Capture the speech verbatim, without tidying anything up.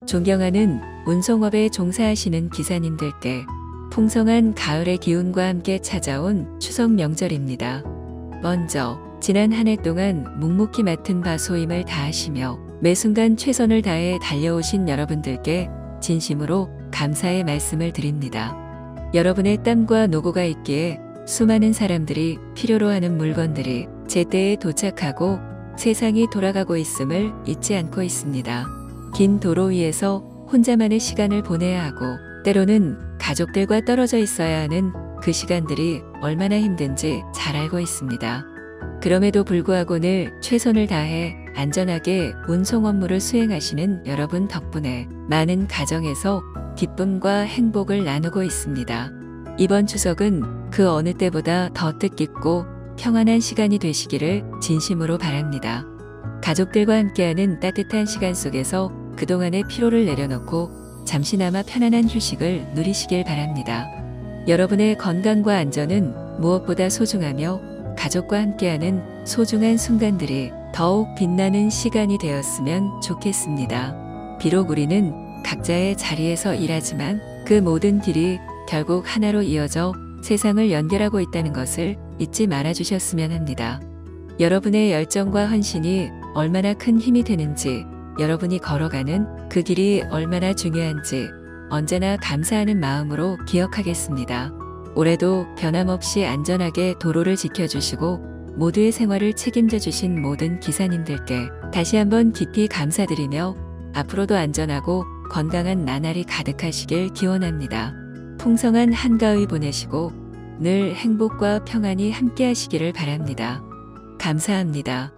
존경하는 운송업에 종사하시는 기사님들께 풍성한 가을의 기운과 함께 찾아온 추석 명절입니다. 먼저 지난 한 해 동안 묵묵히 맡은 바 소임을 다하시며 매 순간 최선을 다해 달려오신 여러분들께 진심으로 감사의 말씀을 드립니다. 여러분의 땀과 노고가 있기에 수많은 사람들이 필요로 하는 물건들이 제때에 도착하고 세상이 돌아가고 있음을 잊지 않고 있습니다. 긴 도로 위에서 혼자만의 시간을 보내야 하고 때로는 가족들과 떨어져 있어야 하는 그 시간들이 얼마나 힘든지 잘 알고 있습니다. 그럼에도 불구하고 늘 최선을 다해 안전하게 운송 업무를 수행하시는 여러분 덕분에 많은 가정에서 기쁨과 행복을 나누고 있습니다. 이번 추석은 그 어느 때보다 더 뜻깊고 평안한 시간이 되시기를 진심으로 바랍니다. 가족들과 함께하는 따뜻한 시간 속에서 그동안의 피로를 내려놓고 잠시나마 편안한 휴식을 누리시길 바랍니다. 여러분의 건강과 안전은 무엇보다 소중하며 가족과 함께하는 소중한 순간들이 더욱 빛나는 시간이 되었으면 좋겠습니다. 비록 우리는 각자의 자리에서 일하지만 그 모든 길이 결국 하나로 이어져 세상을 연결하고 있다는 것을 잊지 말아 주셨으면 합니다. 여러분의 열정과 헌신이 얼마나 큰 힘이 되는지, 여러분이 걸어가는 그 길이 얼마나 중요한지 언제나 감사하는 마음으로 기억하겠습니다. 올해도 변함없이 안전하게 도로를 지켜주시고 모두의 생활을 책임져 주신 모든 기사님들께 다시 한번 깊이 감사드리며 앞으로도 안전하고 건강한 나날이 가득하시길 기원합니다. 풍성한 한가위 보내시고 늘 행복과 평안이 함께 하시기를 바랍니다. 감사합니다.